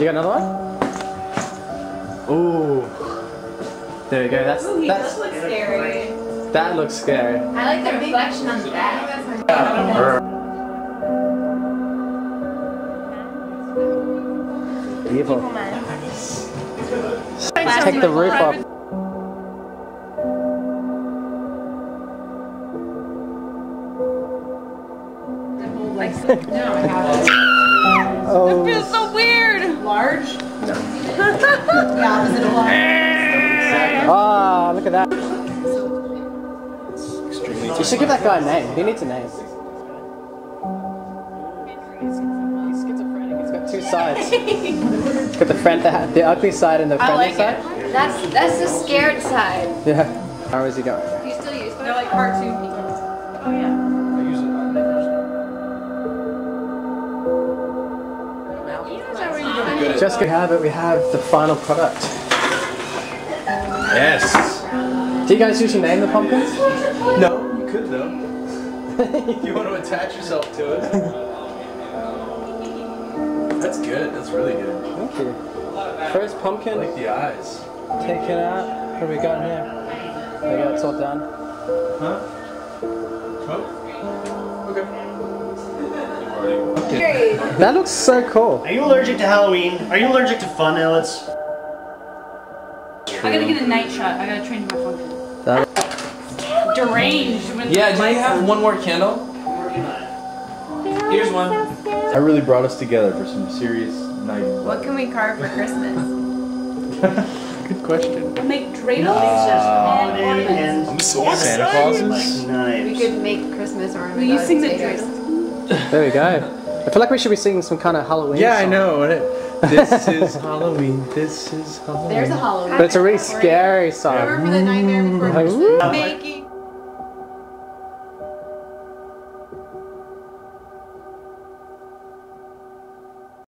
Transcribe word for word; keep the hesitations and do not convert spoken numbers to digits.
You got another one? Ooh. There you go. That's Ooh, he that's. does look scary. That looks scary. I like the reflection on the back. Evil. Take the roof off. Oh. It feels so weird. Large? No. The opposite of large. Ah, look at that. You should give that guy a name. He needs a name. He's schizophrenic. He's got two sides. He's got the friend, the, the ugly side and the friendly like side. It. That's that's the scared side. Yeah. How is he going? You still use them? They're like cartoon people. Oh yeah. Just gonna have it, we have the final product. Yes. Do you guys usually name the pumpkins? No, you could though. If you want to attach yourself to it. That's good, that's really good. Thank you. First pumpkin. I like the eyes. Take it out. What have we got here? There you go, it's all done. Huh? Oh. Okay. That looks so cool. Are you allergic to Halloween? Are you allergic to fun, Ellets? I gotta get a night shot. I gotta train my pumpkin. That Deranged. When Yeah, do you have one more candle? Here's one. I really brought us together for some serious night. What can we carve for Christmas? Good question. We'll make dreidels Uh, and ornaments. and Santa Clauses? knives. We could make Christmas ornaments. Will you out of sing the potatoes. dreidel? There we go. I feel like we should be singing some kind of Halloween Yeah, song. I know. This is Halloween. This is Halloween. There's a Halloween. But it's a really scary song. Remember the nightmare before Christmas? Ooh. Making